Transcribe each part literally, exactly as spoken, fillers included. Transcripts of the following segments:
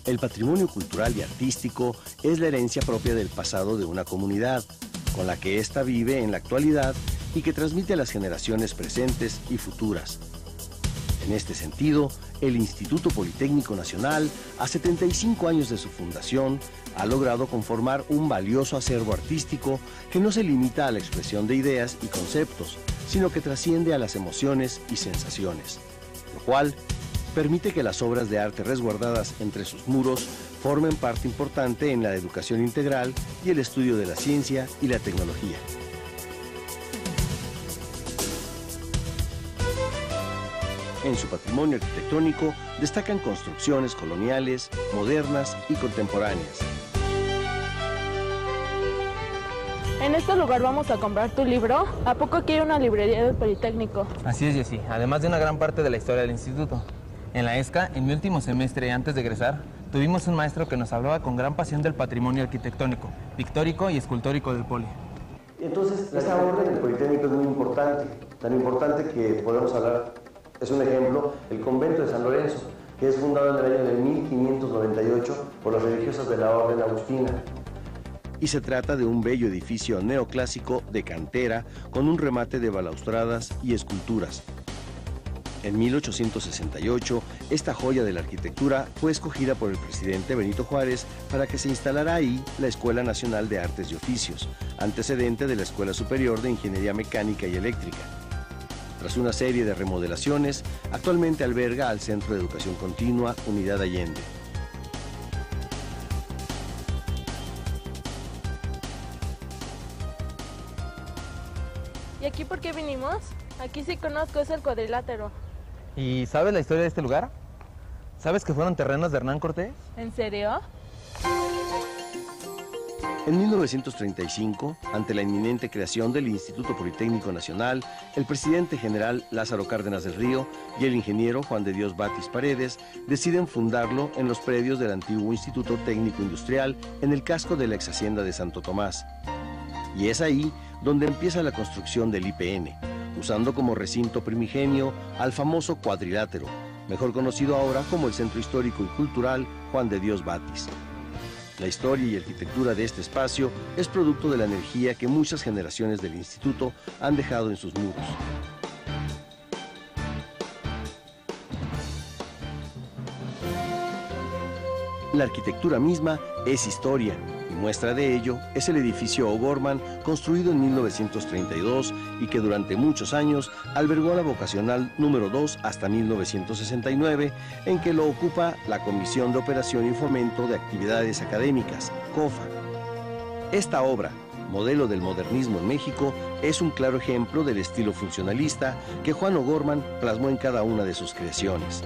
El patrimonio cultural y artístico es la herencia propia del pasado de una comunidad, con la que ésta vive en la actualidad y que transmite a las generaciones presentes y futuras. En este sentido, el Instituto Politécnico Nacional, a setenta y cinco años de su fundación, ha logrado conformar un valioso acervo artístico que no se limita a la expresión de ideas y conceptos, sino que trasciende a las emociones y sensaciones, lo cual permite que las obras de arte resguardadas entre sus muros formen parte importante en la educación integral y el estudio de la ciencia y la tecnología. En su patrimonio arquitectónico destacan construcciones coloniales, modernas y contemporáneas. En este lugar vamos a comprar tu libro. ¿A poco aquí hay una librería del Politécnico? Así es, Jessy. Además de una gran parte de la historia del instituto. En la ESCA, en mi último semestre antes de egresar, tuvimos un maestro que nos hablaba con gran pasión del patrimonio arquitectónico, pictórico y escultórico del Poli. Entonces, esta orden del Politécnico es muy importante, tan importante que podemos hablar, es un ejemplo, el convento de San Lorenzo, que es fundado en el año de mil quinientos noventa y ocho por las religiosas de la Orden Agustina. Y se trata de un bello edificio neoclásico de cantera con un remate de balaustradas y esculturas. En mil ochocientos sesenta y ocho, esta joya de la arquitectura fue escogida por el presidente Benito Juárez para que se instalara ahí la Escuela Nacional de Artes y Oficios, antecedente de la Escuela Superior de Ingeniería Mecánica y Eléctrica. Tras una serie de remodelaciones, actualmente alberga al Centro de Educación Continua Unidad Allende. ¿Y aquí por qué vinimos? Aquí sí conozco, es el cuadrilátero. ¿Y sabes la historia de este lugar? ¿Sabes que fueron terrenos de Hernán Cortés? ¿En serio? En mil novecientos treinta y cinco, ante la inminente creación del Instituto Politécnico Nacional, el presidente general Lázaro Cárdenas del Río y el ingeniero Juan de Dios Batis Paredes deciden fundarlo en los predios del antiguo Instituto Técnico Industrial en el casco de la ex hacienda de Santo Tomás. Y es ahí donde empieza la construcción del I P N, usando como recinto primigenio al famoso cuadrilátero, mejor conocido ahora como el Centro Histórico y Cultural Juan de Dios Batis. La historia y arquitectura de este espacio es producto de la energía que muchas generaciones del instituto han dejado en sus muros. La arquitectura misma es historia, y muestra de ello es el edificio O'Gorman, construido en mil novecientos treinta y dos y que durante muchos años albergó la vocacional número dos hasta mil novecientos sesenta y nueve, en que lo ocupa la Comisión de Operación y Fomento de Actividades Académicas, COFA. Esta obra, modelo del modernismo en México, es un claro ejemplo del estilo funcionalista que Juan O'Gorman plasmó en cada una de sus creaciones.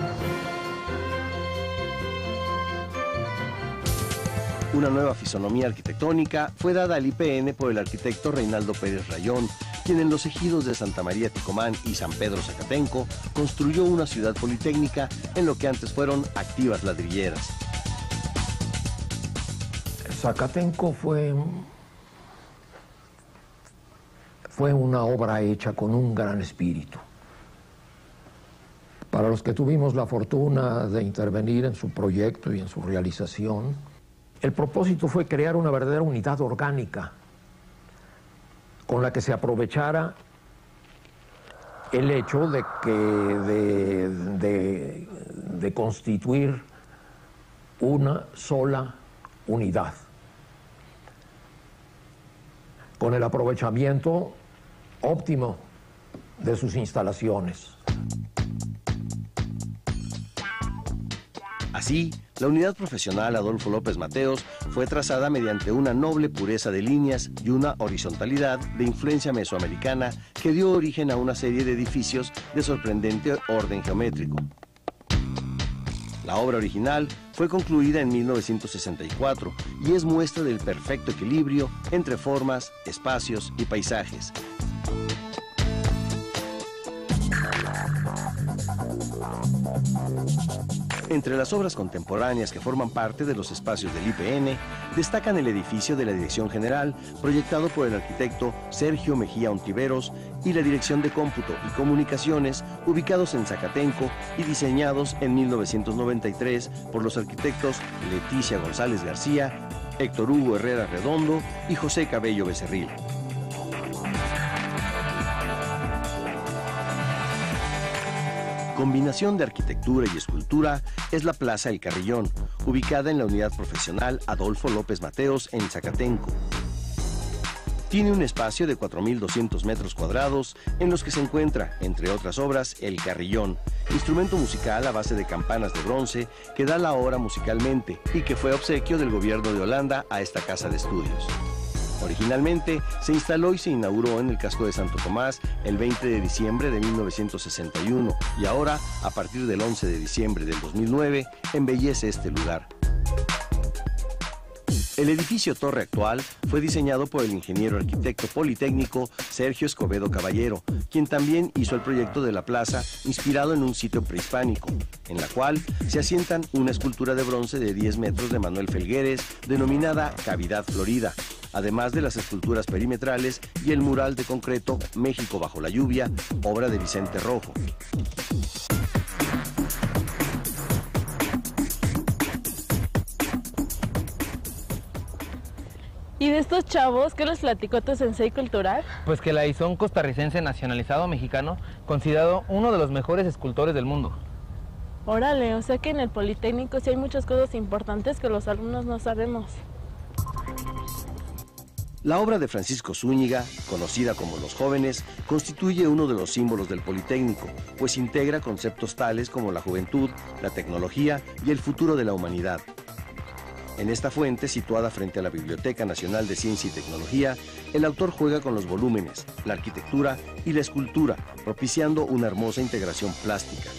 Una nueva fisonomía arquitectónica fue dada al I P N por el arquitecto Reinaldo Pérez Rayón, quien en los ejidos de Santa María Ticomán y San Pedro Zacatenco construyó una ciudad politécnica en lo que antes fueron activas ladrilleras. Zacatenco fue, fue una obra hecha con un gran espíritu. Para los que tuvimos la fortuna de intervenir en su proyecto y en su realización, el propósito fue crear una verdadera unidad orgánica con la que se aprovechara el hecho de, que, de, de, de constituir una sola unidad, con el aprovechamiento óptimo de sus instalaciones. Así, la unidad profesional Adolfo López Mateos fue trazada mediante una noble pureza de líneas y una horizontalidad de influencia mesoamericana que dio origen a una serie de edificios de sorprendente orden geométrico. La obra original fue concluida en mil novecientos sesenta y cuatro y es muestra del perfecto equilibrio entre formas, espacios y paisajes. Entre las obras contemporáneas que forman parte de los espacios del I P N, destacan el edificio de la Dirección General, proyectado por el arquitecto Sergio Mejía Ontiveros, y la Dirección de Cómputo y Comunicaciones, ubicados en Zacatenco y diseñados en mil novecientos noventa y tres por los arquitectos Leticia González García, Héctor Hugo Herrera Redondo y José Cabello Becerril. Combinación de arquitectura y escultura es la Plaza El Carrillón, ubicada en la Unidad Profesional Adolfo López Mateos en Zacatenco. Tiene un espacio de cuatro mil doscientos metros cuadrados en los que se encuentra, entre otras obras, El Carrillón, instrumento musical a base de campanas de bronce que da la hora musicalmente y que fue obsequio del gobierno de Holanda a esta casa de estudios. Originalmente se instaló y se inauguró en el casco de Santo Tomás el veinte de diciembre de mil novecientos sesenta y uno y ahora, a partir del once de diciembre del dos mil nueve, embellece este lugar. El edificio torre actual fue diseñado por el ingeniero arquitecto politécnico Sergio Escobedo Caballero, quien también hizo el proyecto de la plaza inspirado en un sitio prehispánico, en la cual se asientan una escultura de bronce de diez metros de Manuel Felgueres, denominada Cavidad Florida, además de las esculturas perimetrales y el mural de concreto México bajo la lluvia, obra de Vicente Rojo. ¿Y de estos chavos qué les platicó tu sensei cultural? Pues que la hizo un costarricense nacionalizado mexicano, considerado uno de los mejores escultores del mundo. Órale, o sea que en el Politécnico sí hay muchas cosas importantes que los alumnos no sabemos. La obra de Francisco Zúñiga, conocida como Los Jóvenes, constituye uno de los símbolos del Politécnico, pues integra conceptos tales como la juventud, la tecnología y el futuro de la humanidad. En esta fuente, situada frente a la Biblioteca Nacional de Ciencia y Tecnología, el autor juega con los volúmenes, la arquitectura y la escultura, propiciando una hermosa integración plástica.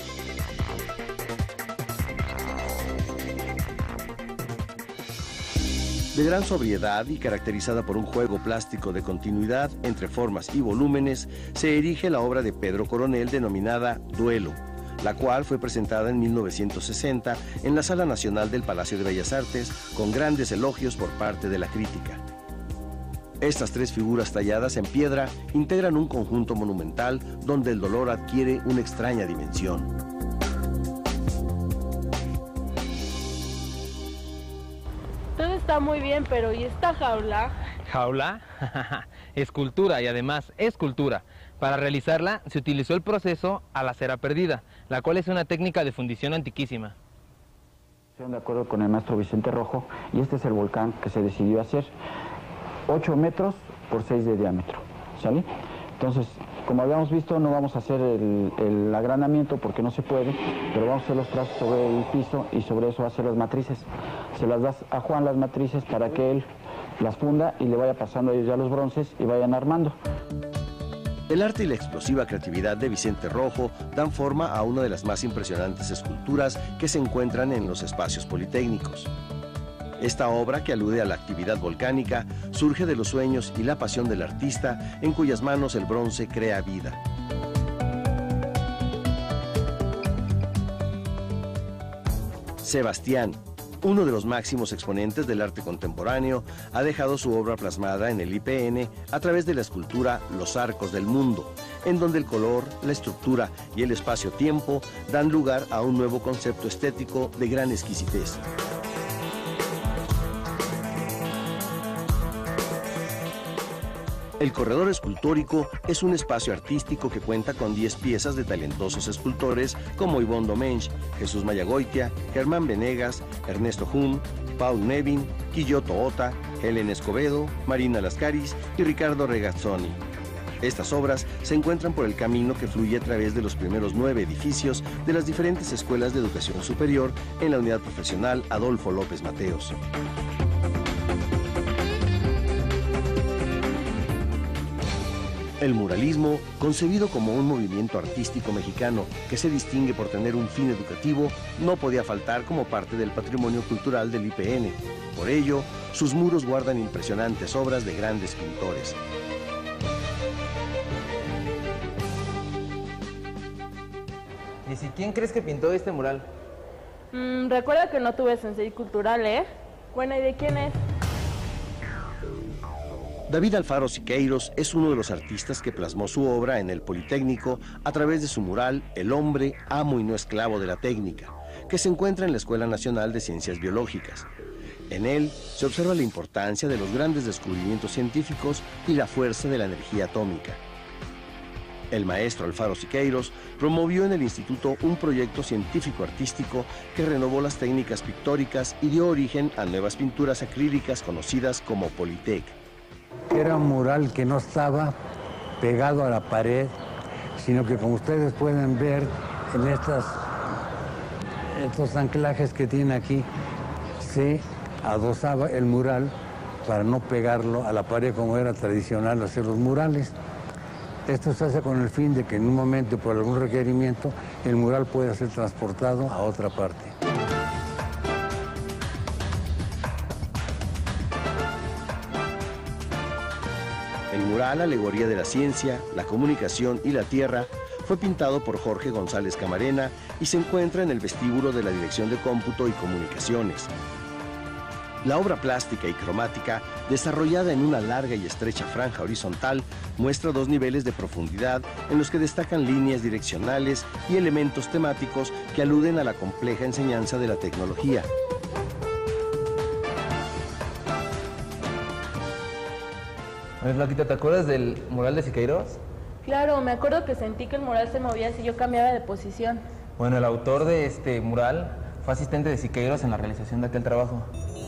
De gran sobriedad y caracterizada por un juego plástico de continuidad entre formas y volúmenes, se erige la obra de Pedro Coronel denominada Duelo, la cual fue presentada en mil novecientos sesenta en la Sala Nacional del Palacio de Bellas Artes con grandes elogios por parte de la crítica. Estas tres figuras talladas en piedra integran un conjunto monumental donde el dolor adquiere una extraña dimensión. Todo está muy bien, pero ¿y esta jaula? ¿Jaula? Escultura y además escultura. Para realizarla se utilizó el proceso a la cera perdida, la cual es una técnica de fundición antiquísima. Estoy de acuerdo con el maestro Vicente Rojo y este es el volcán que se decidió hacer. ocho metros por seis de diámetro, ¿sale? Entonces, como habíamos visto, no vamos a hacer el, el agranamiento porque no se puede, pero vamos a hacer los trazos sobre el piso y sobre eso hacer las matrices. Se las das a Juan las matrices para que él las funda y le vaya pasando a ellos ya los bronces y vayan armando. El arte y la explosiva creatividad de Vicente Rojo dan forma a una de las más impresionantes esculturas que se encuentran en los espacios politécnicos. Esta obra, que alude a la actividad volcánica, surge de los sueños y la pasión del artista, en cuyas manos el bronce crea vida. Sebastián, uno de los máximos exponentes del arte contemporáneo, ha dejado su obra plasmada en el I P N a través de la escultura Los Arcos del Mundo, en donde el color, la estructura y el espacio-tiempo dan lugar a un nuevo concepto estético de gran exquisitez. El corredor escultórico es un espacio artístico que cuenta con diez piezas de talentosos escultores como Ivonne Domenech, Jesús Mayagoitia, Germán Venegas, Ernesto Jun, Paul Nevin, Quilloto Ota, Helen Escobedo, Marina Lascaris y Ricardo Regazzoni. Estas obras se encuentran por el camino que fluye a través de los primeros nueve edificios de las diferentes escuelas de educación superior en la Unidad Profesional Adolfo López Mateos. El muralismo, concebido como un movimiento artístico mexicano que se distingue por tener un fin educativo, no podía faltar como parte del patrimonio cultural del I P N. Por ello, sus muros guardan impresionantes obras de grandes pintores. ¿Y si quién crees que pintó este mural? Mm, recuerda que no tuve sensei cultural, ¿eh? Bueno, ¿y de quién es? David Alfaro Siqueiros es uno de los artistas que plasmó su obra en el Politécnico a través de su mural El hombre, amo y no esclavo de la técnica, que se encuentra en la Escuela Nacional de Ciencias Biológicas. En él se observa la importancia de los grandes descubrimientos científicos y la fuerza de la energía atómica. El maestro Alfaro Siqueiros promovió en el instituto un proyecto científico-artístico que renovó las técnicas pictóricas y dio origen a nuevas pinturas acrílicas conocidas como Politec. Era un mural que no estaba pegado a la pared, sino que, como ustedes pueden ver en estas, estos anclajes que tiene aquí, se adosaba el mural para no pegarlo a la pared como era tradicional hacer los murales. Esto se hace con el fin de que en un momento, por algún requerimiento, el mural pueda ser transportado a otra parte. El mural Alegoría de la Ciencia, la Comunicación y la Tierra fue pintado por Jorge González Camarena y se encuentra en el vestíbulo de la Dirección de Cómputo y Comunicaciones. La obra plástica y cromática, desarrollada en una larga y estrecha franja horizontal, muestra dos niveles de profundidad en los que destacan líneas direccionales y elementos temáticos que aluden a la compleja enseñanza de la tecnología. A ver, Flaquita, ¿te acuerdas del mural de Siqueiros? Claro, me acuerdo que sentí que el mural se movía si yo cambiaba de posición. Bueno, el autor de este mural fue asistente de Siqueiros en la realización de aquel trabajo.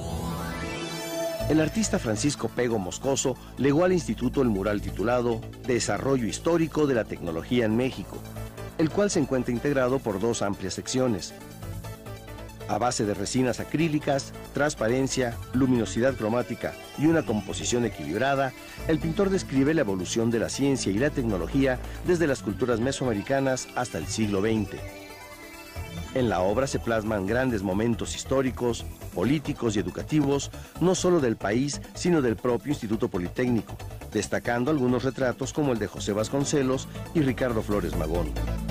El artista Francisco Pego Moscoso legó al instituto el mural titulado Desarrollo Histórico de la Tecnología en México, el cual se encuentra integrado por dos amplias secciones. A base de resinas acrílicas, transparencia, luminosidad cromática y una composición equilibrada, el pintor describe la evolución de la ciencia y la tecnología desde las culturas mesoamericanas hasta el siglo veinte. En la obra se plasman grandes momentos históricos, políticos y educativos, no solo del país, sino del propio Instituto Politécnico, destacando algunos retratos como el de José Vasconcelos y Ricardo Flores Magón.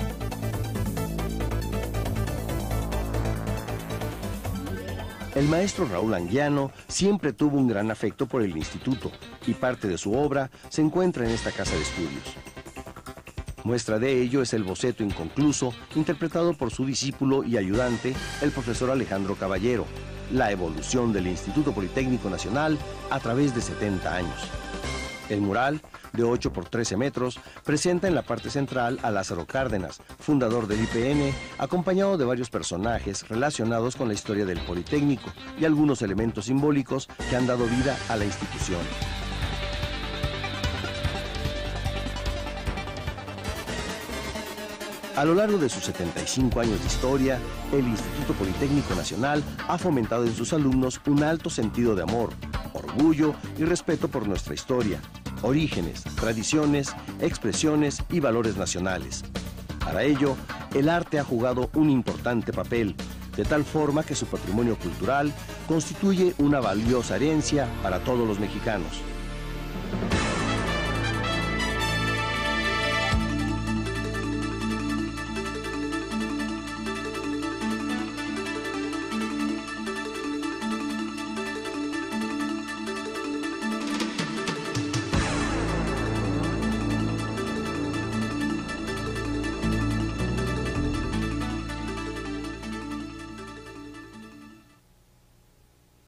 El maestro Raúl Anguiano siempre tuvo un gran afecto por el instituto y parte de su obra se encuentra en esta casa de estudios. Muestra de ello es el boceto inconcluso interpretado por su discípulo y ayudante, el profesor Alejandro Caballero, la evolución del Instituto Politécnico Nacional a través de setenta años. El mural, de ocho por trece metros, presenta en la parte central a Lázaro Cárdenas, fundador del I P N, acompañado de varios personajes relacionados con la historia del Politécnico y algunos elementos simbólicos que han dado vida a la institución. A lo largo de sus setenta y cinco años de historia, el Instituto Politécnico Nacional ha fomentado en sus alumnos un alto sentido de amor, orgullo y respeto por nuestra historia, orígenes, tradiciones, expresiones y valores nacionales. Para ello, el arte ha jugado un importante papel, de tal forma que su patrimonio cultural constituye una valiosa herencia para todos los mexicanos.